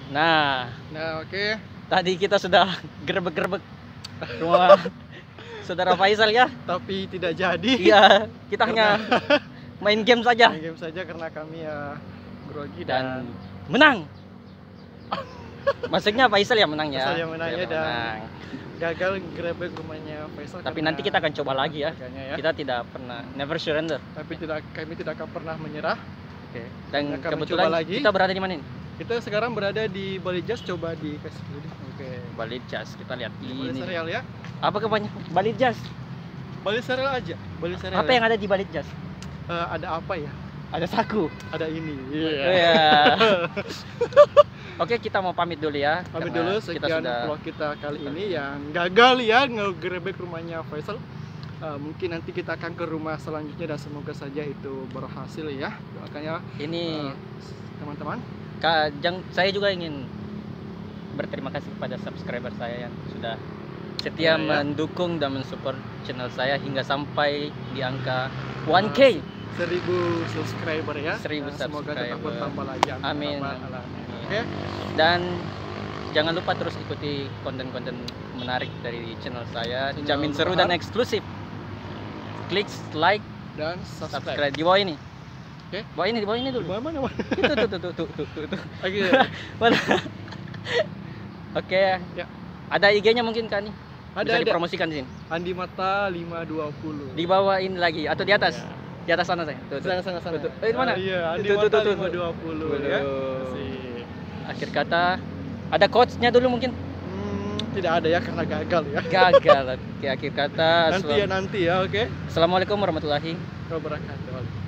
Nah, Oke. tadi kita sudah gerebek-gerebek rumah saudara Faisal ya. Tapi tidak jadi. Iya, kita hanya main game saja Main game saja karena kami ya grogi dan dan menang. Maksudnya Faisal ya menang ya. Faisal yang menang ya, dan menang. gagal grebek rumahnya Faisal. Tapi karena nanti kita akan coba lagi ya. harganya ya. Kita tidak pernah never surrender. Tapi kami tidak akan pernah menyerah. Oke. Dan Akan kebetulan mencoba lagi. kita berada di mana ini? Kita sekarang berada di Bali Jazz, coba dikasih dulu. Oke. Bali Jazz. Kita lihat Bali ini. Serial ya. Apa kebanyakan Bali Jazz? Bali Serial aja. Bali Serial. Apa yang ada di Bali Jazz? Ada apa ya? Ada saku. Ada ini. Iya. Oke, kita mau pamit dulu ya. Pamit karena dulu, kita sekian sudah vlog kita kali ini yang gagal ya ngegerebek rumahnya Faisal. Mungkin nanti kita akan ke rumah selanjutnya dan semoga saja itu berhasil ya. Doakan ya ini teman-teman. Saya juga ingin berterima kasih kepada subscriber saya yang sudah setia Ya. mendukung dan mensupport channel saya hingga sampai di angka 1K. 1000 subscriber ya. 1000 Semoga tetap subscriber. bertambah lagi. Amin. Oke. Dan jangan lupa terus ikuti konten-konten menarik dari channel saya, dijamin seru dan eksklusif. Klik like Dan subscribe di bawah ini. Oke. Bawah ini, di bawah ini dulu. Mana? Tuh. Oke. Mana? Oke. Ya. Ada IG-nya mungkin kan nih? Bisa Ada. dipromosikan di sini. Andi Mata 520. Di bawah ini lagi atau di atas? Ya. Di atas sana saya. Tuh. Sana. Tuh. Di mana? Iya, Andi Tuh, Mata tuh. 520 ya. Waduh. Asik. Akhir kata ada coach-nya dulu mungkin. Tidak ada ya karena gagal ya. Gagal. Oke, akhir kata Nanti ya, oke. Assalamualaikum warahmatullahi Wabarakatuh.